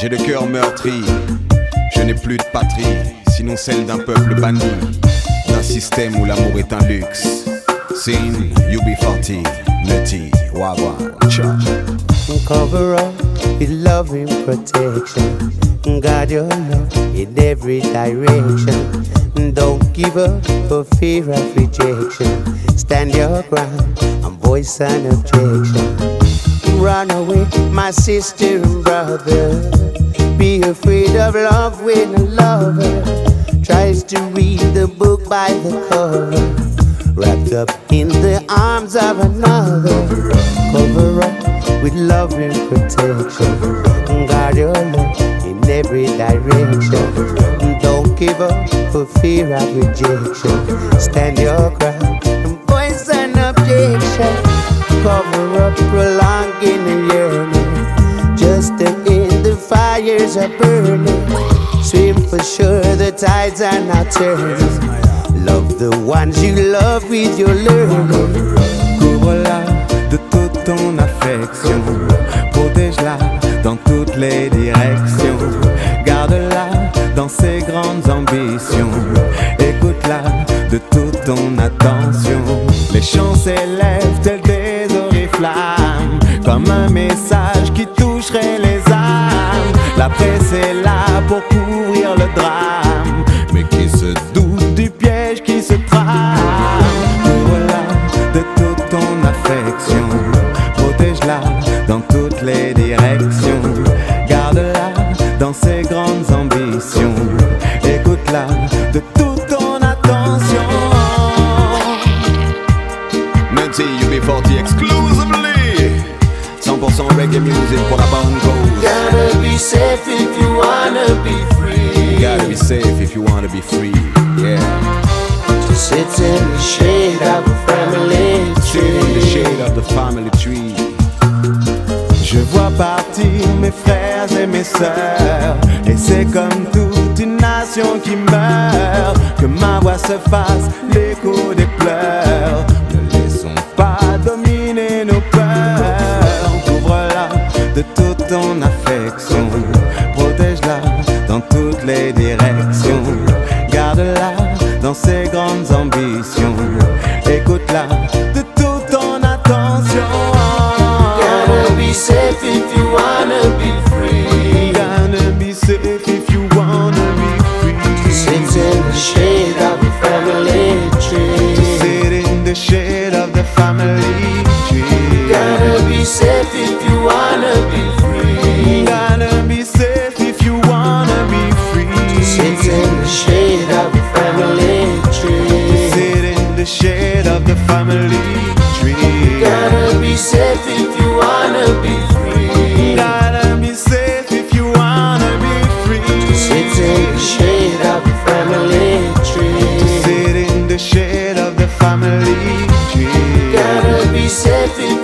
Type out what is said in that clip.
J'ai le cœur meurtri, je n'ai plus de patrie, sinon celle d'un peuple banni, d'un système où l'amour est un luxe. Sin, UB40, Nutty, Wagwan, cha. Cover up with loving protection. Guard your love in every direction. Don't give up for fear of rejection. Stand your ground and voice an objection. Run away, my sister and brother. Be afraid of love when a lover tries to read the book by the cover, wrapped up in the arms of another. Cover up with love and protection. Guard your love in every direction. Don't give up for fear of rejection. Stand your ground and voice an objection. Cover up, prolonging the yearning, just to end the fires are burning. Swim for sure, the tides are not turning. Love the ones you love with your learning. Couvre-la de toute ton affection, protège-la dans toutes les directions, garde-la dans ses grandes ambitions, écoute-la de toute ton attention. Les chants s'élèvent tels des oriflammes, comme un message qui toucherait les âmes. La presse est là pour couvrir le drame, mais qui se doute du piège qui se trame. Couvre-la de toute ton affection, protège-la dans toutes les directions, garde-la dans ses grandes ambitions, écoute-la de toute ton attention. Nutty, UB40 exclusively. 100% reggae music for the bongos. Gotta be safe if you wanna be free. Gotta be safe if you wanna be free, yeah. To sit in the shade of a family Sit in the tree. shade of the family tree. Je vois partir mes frères et mes sœurs, et c'est comme toute une nation qui meurt, que ma voix se fasse l'écho des pleurs. Ne laissons pas dominer nos peurs. Couvre-la de toute ton affection, protège-la dans toutes les directions, garde-la dans ses grandes ambitions, écoute-la de toute ton attention. Gotta be safe if you wanna be free. Gotta be safe if you wanna be free. Sit in the shade of a family tree. Sit in the shade of the family tree. Gotta be safe if you wanna be free. Gotta be safe if you wanna be free. Sit in the shade of a family tree. Sit in the shade of the family tree. Gotta be safe if you wanna be free. Gotta be safe if you wanna be free. Sit in the shade of a family tree. Sit in the shade of the family tree. Gotta be safe if